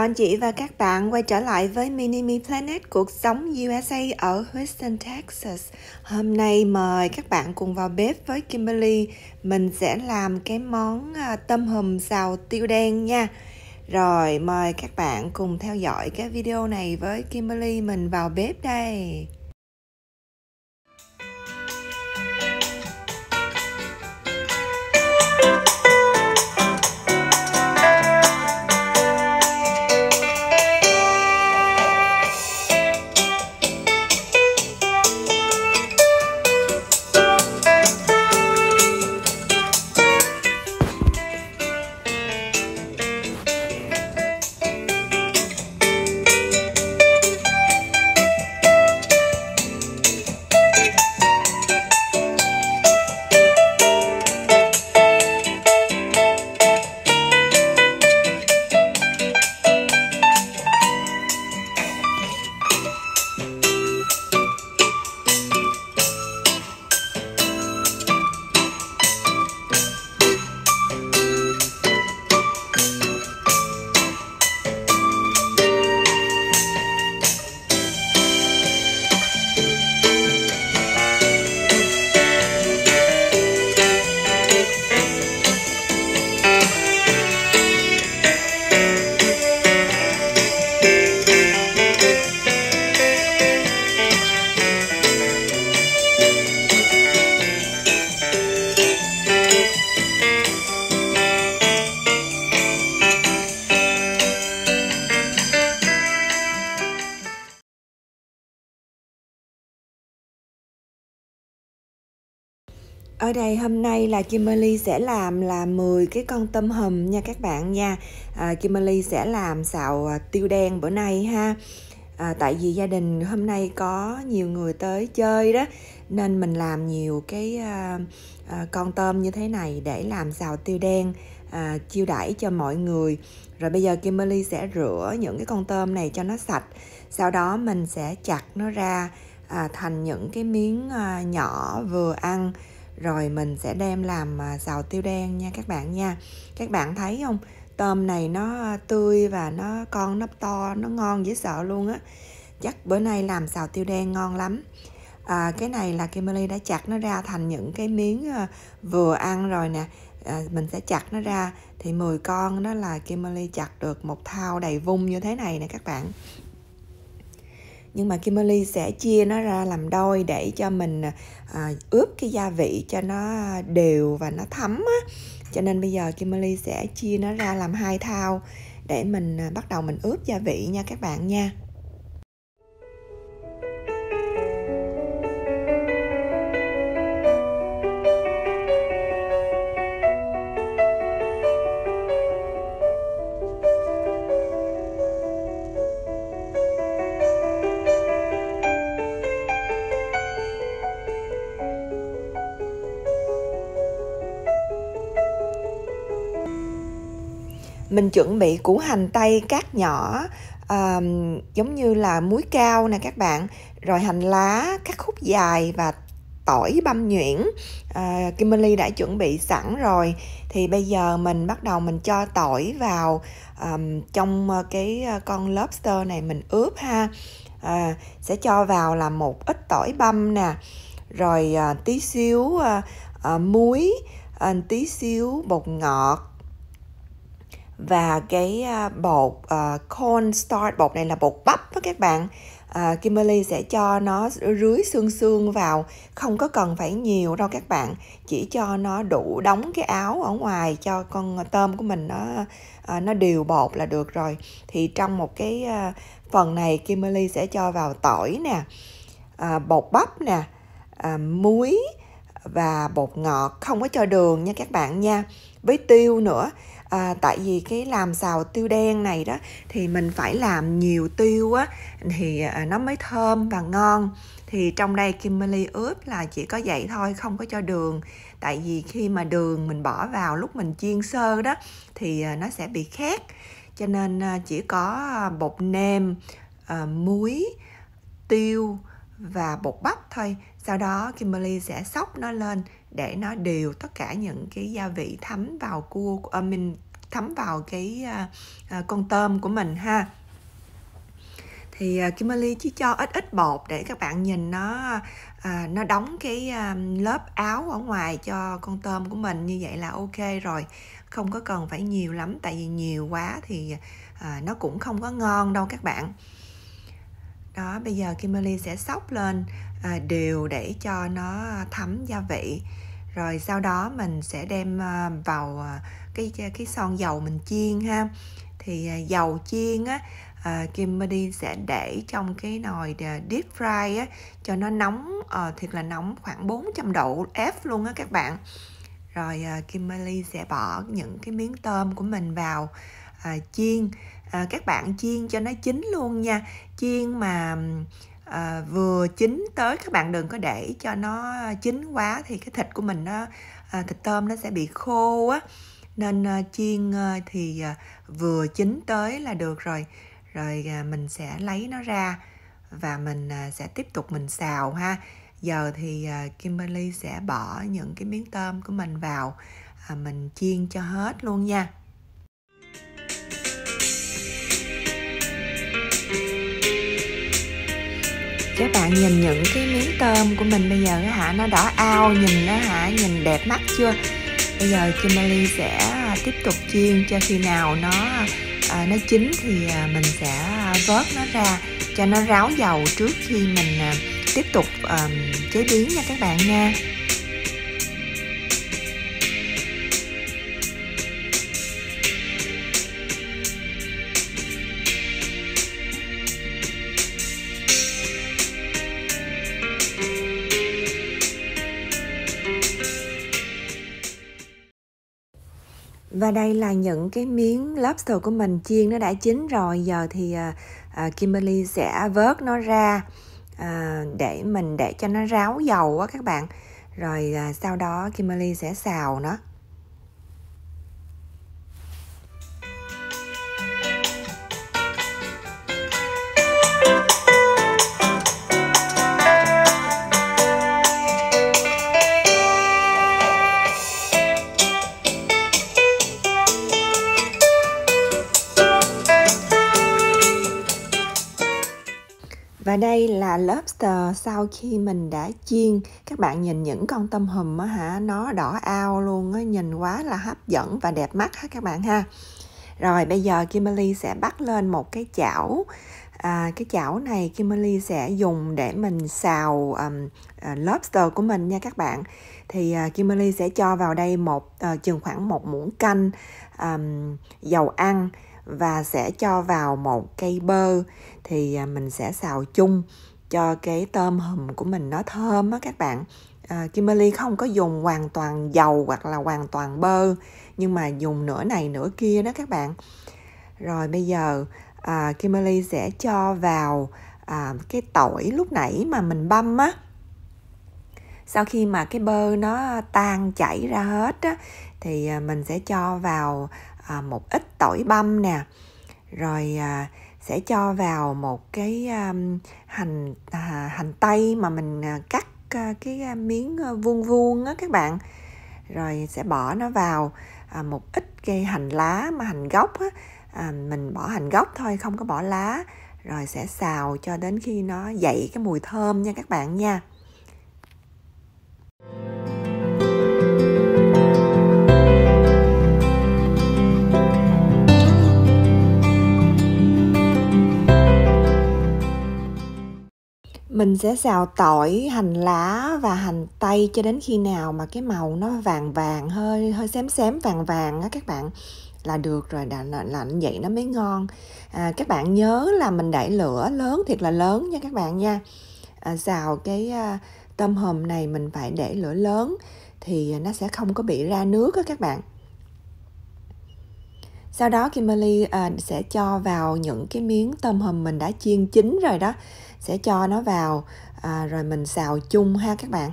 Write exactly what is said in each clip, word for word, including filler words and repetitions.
anh chị và các bạn quay trở lại với Mini Me Planet, cuộc sống u ét a ở Houston, Texas. Hôm nay mời các bạn cùng vào bếp với Kimberly. Mình sẽ làm cái món tôm hùm xào tiêu đen nha. Rồi mời các bạn cùng theo dõi cái video này với Kimberly. Mình vào bếp đây. Ở đây hôm nay là Kimberly sẽ làm là mười cái con tôm hùm nha các bạn nha. à, Kimberly sẽ làm xào tiêu đen bữa nay ha. à, Tại vì gia đình hôm nay có nhiều người tới chơi đó, nên mình làm nhiều cái à, à, con tôm như thế này để làm xào tiêu đen à, chiêu đãi cho mọi người. Rồi bây giờ Kimberly sẽ rửa những cái con tôm này cho nó sạch. Sau đó mình sẽ chặt nó ra à, thành những cái miếng à, nhỏ vừa ăn. Rồi mình sẽ đem làm xào tiêu đen nha các bạn nha. Các bạn thấy không? Tôm này nó tươi và nó con nó to, nó ngon dễ sợ luôn á. Chắc bữa nay làm xào tiêu đen ngon lắm. à, Cái này là Kimberly đã chặt nó ra thành những cái miếng vừa ăn rồi nè. à, Mình sẽ chặt nó ra. Thì mười con đó là Kimberly chặt được một thao đầy vung như thế này nè các bạn. Nhưng mà Kimberly sẽ chia nó ra làm đôi để cho mình à, ướp cái gia vị cho nó đều và nó thấm á. Cho nên bây giờ Kimberly sẽ chia nó ra làm hai thao để mình à, bắt đầu mình ướp gia vị nha các bạn nha. Mình chuẩn bị củ hành tây cắt nhỏ à, giống như là múi cao nè các bạn. Rồi hành lá cắt khúc dài và tỏi băm nhuyễn. à, Kimberly đã chuẩn bị sẵn rồi. Thì bây giờ mình bắt đầu mình cho tỏi vào um, trong cái con lobster này mình ướp ha. à, Sẽ cho vào là một ít tỏi băm nè. Rồi à, tí xíu à, à, muối, à, tí xíu bột ngọt. Và cái bột uh, corn starch, bột này là bột bắp đó các bạn. uh, Kimberly sẽ cho nó rưới xương xương vào. Không có cần phải nhiều đâu các bạn. Chỉ cho nó đủ đóng cái áo ở ngoài cho con tôm của mình nó, uh, nó đều bột là được rồi. Thì trong một cái uh, phần này Kimberly sẽ cho vào tỏi nè, uh, bột bắp nè, uh, muối và bột ngọt. Không có cho đường nha các bạn nha. Với tiêu nữa. À, tại vì cái làm xào tiêu đen này đó thì mình phải làm nhiều tiêu á thì à, nó mới thơm và ngon. Thì trong đây Kimberly ướp là chỉ có vậy thôi, không có cho đường. Tại vì khi mà đường mình bỏ vào lúc mình chiên sơ đó thì à, nó sẽ bị khét. Cho nên à, chỉ có bột nêm, à, muối, tiêu và bột bắp thôi. Sau đó Kimberly sẽ xóc nó lên để nó đều tất cả những cái gia vị thấm vào cua, uh, mình thấm vào cái à, à, con tôm của mình ha. Thì à, Kimberly chỉ cho ít ít bột để các bạn nhìn nó à, nó đóng cái à, lớp áo ở ngoài cho con tôm của mình, như vậy là ok rồi, không có cần phải nhiều lắm, tại vì nhiều quá thì à, nó cũng không có ngon đâu các bạn. Đó, bây giờ Kimberly sẽ xóc lên à, đều để cho nó thấm gia vị. Rồi sau đó mình sẽ đem à, vào à, cái cái son dầu mình chiên ha. Thì à, dầu chiên á, à, Kimberly sẽ để trong cái nồi deep fry á, cho nó nóng, à, thiệt là nóng, khoảng bốn trăm độ F luôn á các bạn. Rồi à, Kimberly sẽ bỏ những cái miếng tôm của mình vào à, chiên. À, các bạn chiên cho nó chín luôn nha, chiên mà à, vừa chín tới, các bạn đừng có để cho nó chín quá thì cái thịt của mình nó à, thịt tôm nó sẽ bị khô á, nên à, chiên à, thì à, vừa chín tới là được rồi. Rồi à, mình sẽ lấy nó ra và mình à, sẽ tiếp tục mình xào ha. Giờ thì à, Kimberly sẽ bỏ những cái miếng tôm của mình vào, à, mình chiên cho hết luôn nha. Các bạn nhìn những cái miếng tôm của mình bây giờ á hả, nó đỏ ao, nhìn nó hả, nhìn đẹp mắt chưa? Bây giờ Kimberly sẽ tiếp tục chiên cho khi nào nó à, nó chín thì à, mình sẽ vớt nó ra cho nó ráo dầu trước khi mình à, tiếp tục à, chế biến nha các bạn nha. Và đây là những cái miếng lobster của mình chiên nó đã chín rồi. Giờ thì à, à, Kimberly sẽ vớt nó ra à, để mình để cho nó ráo dầu á các bạn. Rồi à, sau đó Kimberly sẽ xào nó. Và đây là lobster sau khi mình đã chiên. Các bạn nhìn những con tôm hùm á hả, nó đỏ ao luôn á, nhìn quá là hấp dẫn và đẹp mắt ha các bạn ha. Rồi bây giờ Kimberly sẽ bắt lên một cái chảo. À, cái chảo này Kimberly sẽ dùng để mình xào um, uh, lobster của mình nha các bạn. Thì uh, Kimberly sẽ cho vào đây một uh, chừng khoảng một muỗng canh, um, dầu ăn, và sẽ cho vào một cây bơ. Thì à, mình sẽ xào chung cho cái tôm hùm của mình nó thơm á các bạn. à, Kimberly không có dùng hoàn toàn dầu hoặc là hoàn toàn bơ, nhưng mà dùng nửa này nửa kia đó các bạn. Rồi bây giờ à, Kimberly sẽ cho vào à, cái tỏi lúc nãy mà mình băm á. Sau khi mà cái bơ nó tan chảy ra hết á, thì à, mình sẽ cho vào à, một ít tỏi băm nè. Rồi à, sẽ cho vào một cái um, hành à, hành tây mà mình à, cắt à, cái à, miếng à, vuông vuông á các bạn. Rồi sẽ bỏ nó vào à, một ít cây hành lá mà hành gốc á, à, mình bỏ hành gốc thôi, không có bỏ lá. Rồi sẽ xào cho đến khi nó dậy cái mùi thơm nha các bạn nha. Mình sẽ xào tỏi, hành lá và hành tây cho đến khi nào mà cái màu nó vàng vàng, hơi hơi xém xém vàng vàng á các bạn, là được rồi, là, là, là vậy nó mới ngon. À, các bạn nhớ là mình để lửa lớn, thiệt là lớn nha các bạn nha. À, xào cái à, tôm hùm này mình phải để lửa lớn thì nó sẽ không có bị ra nước á các bạn. Sau đó Kimberly à, sẽ cho vào những cái miếng tôm hùm mình đã chiên chín rồi đó, sẽ cho nó vào à, rồi mình xào chung ha các bạn.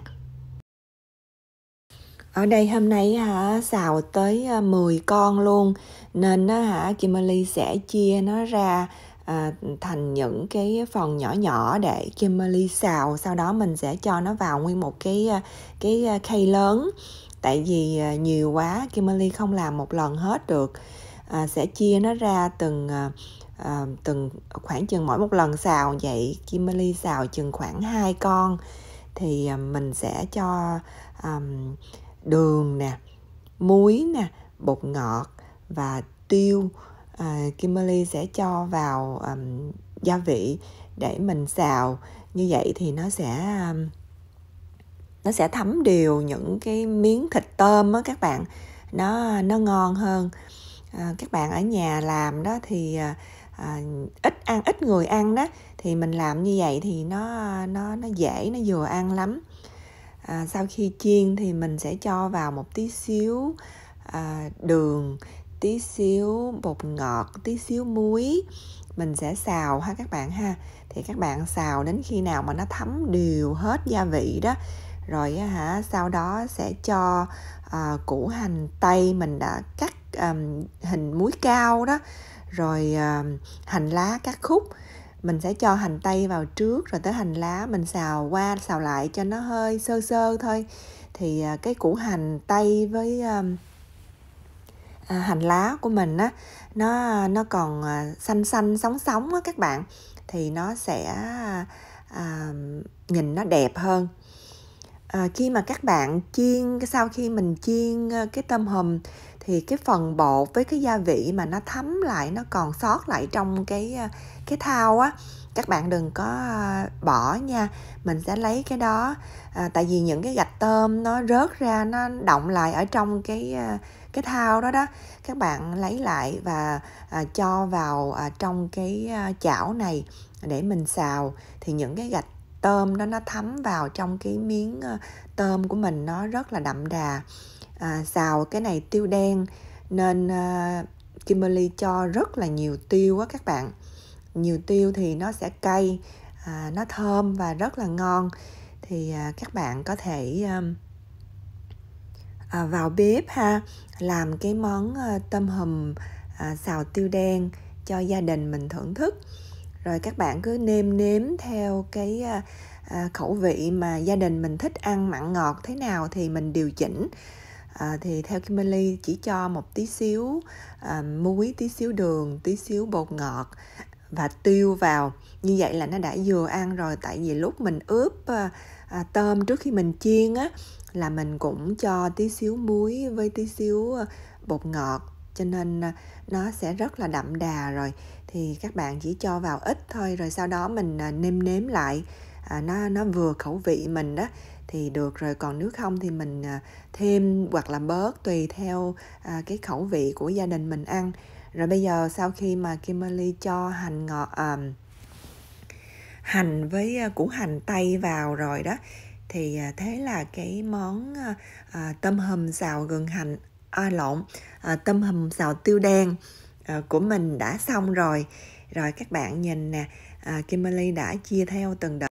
Ở đây hôm nay hả, xào tới mười con luôn, nên hả Kimberly sẽ chia nó ra à, thành những cái phần nhỏ nhỏ để Kimberly xào. Sau đó mình sẽ cho nó vào nguyên một cái cái khay lớn, tại vì nhiều quá Kimberly không làm một lần hết được. à, sẽ chia nó ra từng à, à, từng khoảng chừng mỗi một lần xào vậy Kimberly xào chừng khoảng hai con, thì à, mình sẽ cho à, đường nè, muối nè, bột ngọt và tiêu. à, Kimberly sẽ cho vào um, gia vị để mình xào. Như vậy thì nó sẽ um, nó sẽ thấm đều những cái miếng thịt tôm á các bạn, nó nó ngon hơn. à, các bạn ở nhà làm đó thì à, ít ăn ít người ăn đó, thì mình làm như vậy thì nó nó nó dễ, nó vừa ăn lắm. à, sau khi chiên thì mình sẽ cho vào một tí xíu à, đường, tí xíu bột ngọt, tí xíu muối. Mình sẽ xào ha các bạn ha, thì các bạn xào đến khi nào mà nó thấm đều hết gia vị đó, rồi hả sau đó sẽ cho à, củ hành tây mình đã cắt um, hình múi cao đó, rồi um, hành lá cắt khúc. Mình sẽ cho hành tây vào trước, rồi tới hành lá mình xào qua xào lại cho nó hơi sơ sơ thôi. Thì à, cái củ hành tây với um, à, hành lá của mình á, nó nó còn à, xanh xanh sống sống á các bạn, thì nó sẽ à, nhìn nó đẹp hơn. À, khi mà các bạn chiên, sau khi mình chiên cái tôm hùm thì cái phần bột với cái gia vị mà nó thấm lại, nó còn sót lại trong cái cái thau á, các bạn đừng có bỏ nha. Mình sẽ lấy cái đó, à, tại vì những cái gạch tôm nó rớt ra, nó đọng lại ở trong cái cái thau đó đó. Các bạn lấy lại và à, cho vào à, trong cái chảo này để mình xào, thì những cái gạch tôm đó nó thấm vào trong cái miếng tôm của mình, nó rất là đậm đà. à, xào cái này tiêu đen nên uh, Kimberly cho rất là nhiều tiêu á các bạn. Nhiều tiêu thì nó sẽ cay, à, nó thơm và rất là ngon. Thì à, các bạn có thể um, à, vào bếp ha, làm cái món uh, tôm hùm à, xào tiêu đen cho gia đình mình thưởng thức. Rồi các bạn cứ nêm nếm theo cái à, à, khẩu vị mà gia đình mình thích ăn mặn ngọt thế nào thì mình điều chỉnh. À, thì theo Kimberly chỉ cho một tí xíu à, muối, tí xíu đường, tí xíu bột ngọt và tiêu vào. Như vậy là nó đã vừa ăn rồi. Tại vì lúc mình ướp à, à, tôm trước khi mình chiên á, là mình cũng cho tí xíu muối với tí xíu bột ngọt, cho nên nó sẽ rất là đậm đà rồi. Thì các bạn chỉ cho vào ít thôi, rồi sau đó mình nêm nếm lại, à, nó, nó vừa khẩu vị mình đó thì được rồi. Còn nếu không thì mình thêm hoặc là bớt tùy theo à, cái khẩu vị của gia đình mình ăn. Rồi bây giờ sau khi mà Kimberly cho hành ngọt à, hành với củ hành tây vào rồi đó, thì thế là cái món à, tôm hùm xào gừng hành à, lộn à, tôm hùm xào tiêu đen à, của mình đã xong rồi. Rồi các bạn nhìn nè, à, Kimberly đã chia theo từng đợt